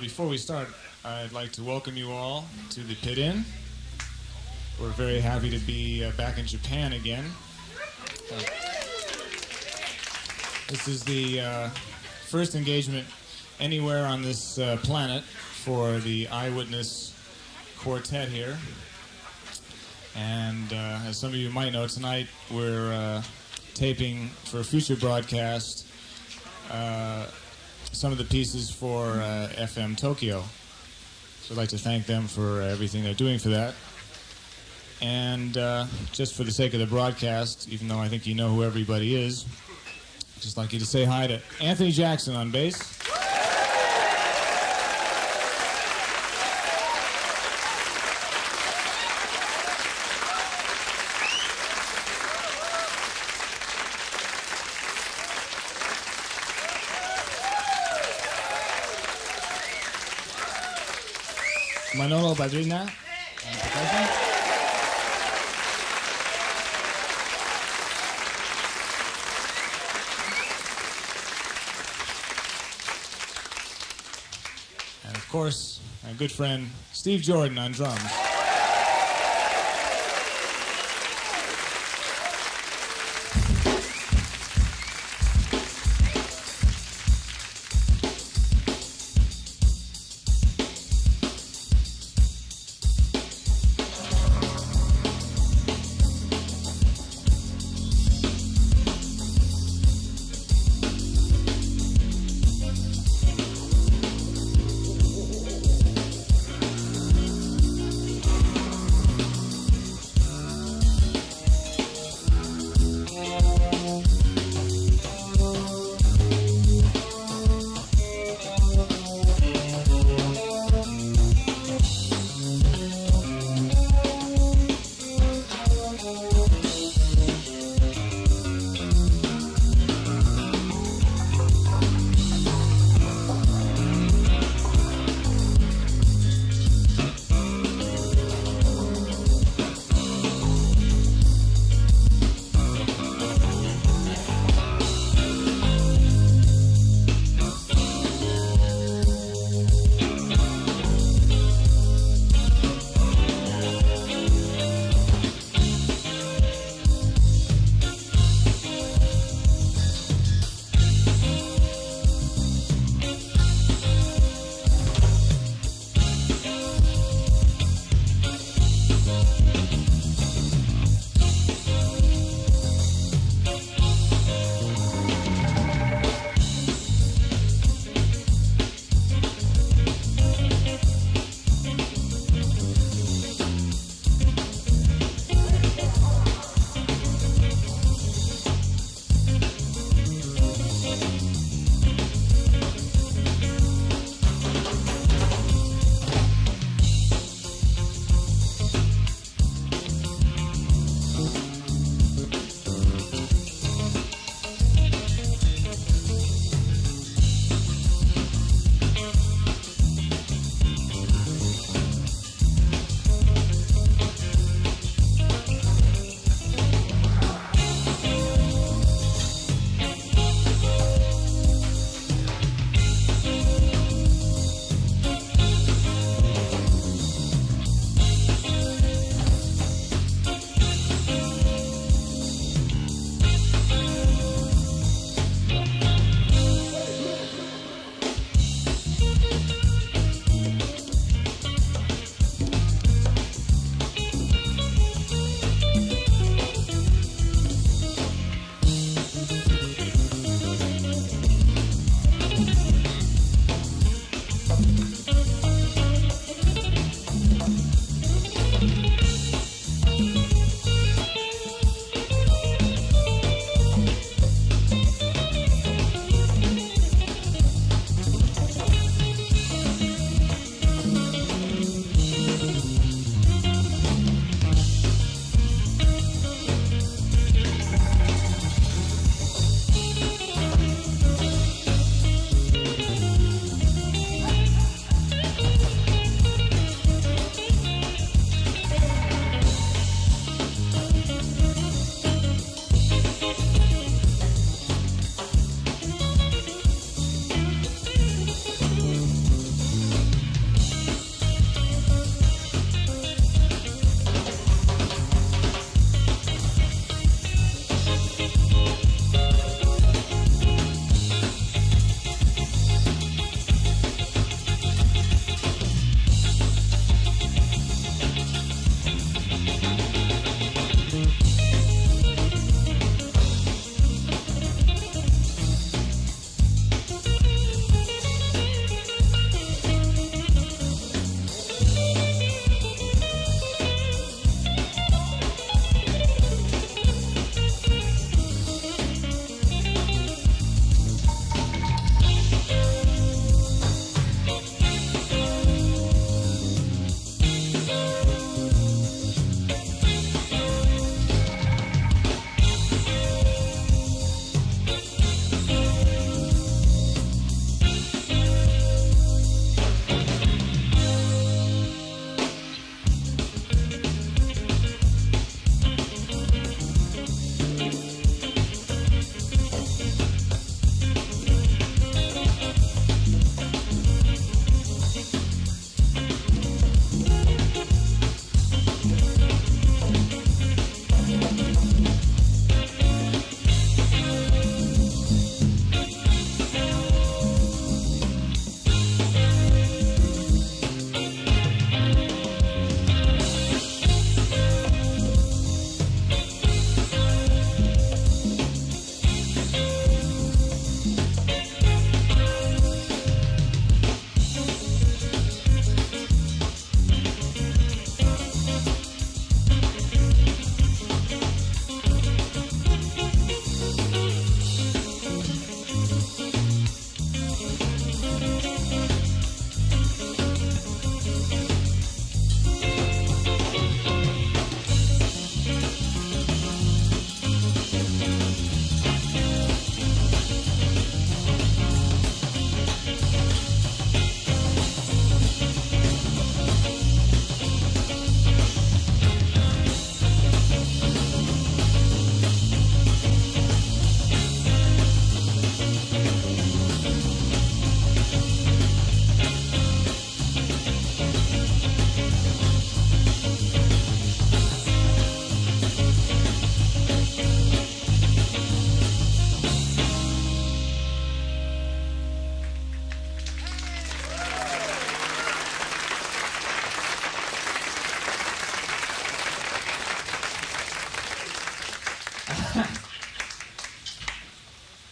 before we start, I'd like to welcome you all to the Pit Inn. We're very happy to be back in Japan again. This is the first engagement anywhere on this planet for the Eyewitness Quartet here. And as some of you might know, tonight we're taping for a future broadcast some of the pieces for FM Tokyo. So I'd like to thank them for everything they're doing for that. And just for the sake of the broadcast, even though I think you know who everybody is, I'd just like you to say hi to Anthony Jackson on bass. Manolo Badrina. And of course, my good friend Steve Jordan on drums.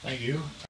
Thank you.